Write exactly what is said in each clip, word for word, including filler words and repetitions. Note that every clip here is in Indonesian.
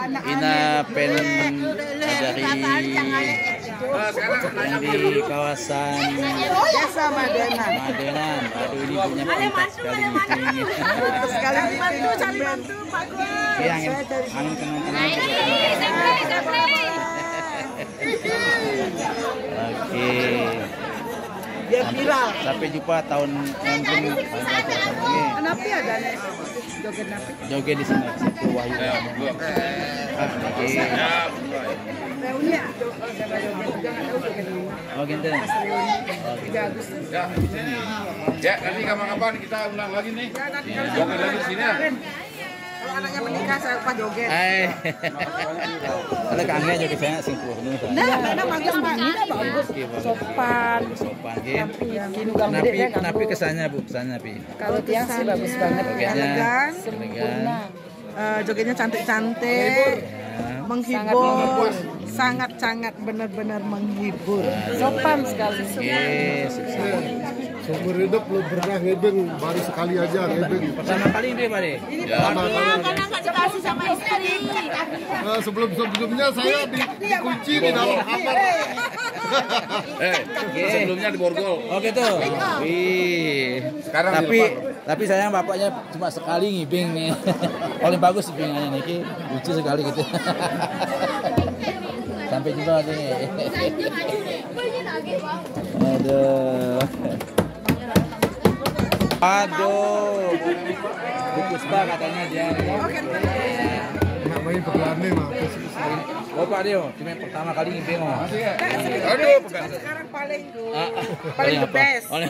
Ina pen dari yang di kawasan Desa Madenan. Madenan. Aduh ini punya pintar sekali meeting. Sekali bantu, cari bantu, bagus. Oke, angin angin kenang-kenang. Oke. Dia viral. Sampai jumpa tahun nanti. Kenapa ada nih? Joget napi? Joget di sini. Situ Wahyu. Ah, oke. Reuni ya? Oh gitu. tiga Agustus. Ya, ya nanti kapan-kapan kita ulang lagi nih. Joget lagi sini ya. Kalau anaknya menikah saya upah joget. Hai. Ada kangen joget saya singkuh. Nah, nah bagus banget, bagus. Sopan. Sopan gitu. Napi, napi kesannya Bu, kesannya Pi. kalau tiang sih bagus banget. Jogetnya Elegan, elegan. Uh, jogetnya cantik-cantik, menghibur, sangat-sangat benar-benar menghibur. Sopan sekali. Oke, sukses. Seumur hidup belum pernah ngebeng, baru sekali aja ngebeng. Pertama kali ini Pak De. Ya, Karena nggak dikasih sama istri. Nah, sebelum sebelumnya saya di, dikunci di dalam kamar. eh, sebelumnya di Borgol. Oh gitu. Wih. Sekarang di tapi depan. tapi sayang bapaknya cuma sekali ngibing nih. Paling bagus ngibingannya nih, Ki. Lucu sekali gitu. Sampai jumpa nih. Aduh. Aduh. Bu Puspa katanya dia. Nak main berlane mah. Oh Pak Dio, cuma pertama kali ngibing oh. Aduh, pegang. Sekarang paling Ah, ah. paling the apa? best. Oh,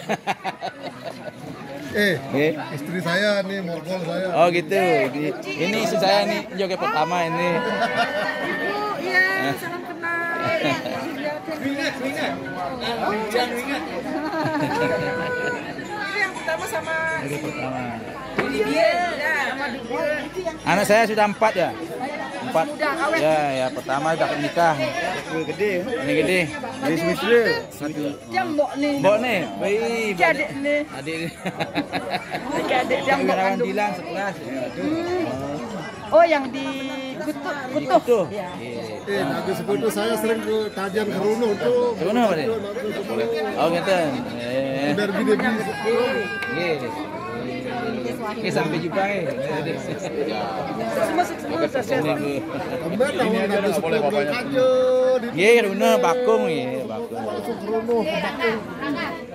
Eh, eh. istri saya nih, morgol saya. Oh gitu. Ini istri saya nih joget pertama ini. Ibu, iya, salam kenal. Wingat, wingat. Wingat, wingat. Ini yang pertama sama Joget pertama. ini dia, ya, sama dia. Anak saya sudah empat ya. Empat. Ya, ya pertama udah nikah. Gede. Ini gede. Ini Swisle. Yang mbok nih. Mbok nih. Wih, Adik nih. adik nih. Adik yang mbok Wirawan kandung. Dilan sekelas. Oh, yang di Kutuh. Di Kutuh. Kutuh. Iya. Eh, Nabi Sekutu saya sering ke Tajian Keruno tuh. Keruno apa nih? Oh gitu. Eh. Dari gede-gede. Oke. Oke, sampai jumpa eh. Semua sukses. Kemben lah Nabi Sekutu aja. Ye, Runa bakung ye, bakung. Langsung Keruno ke Bakung.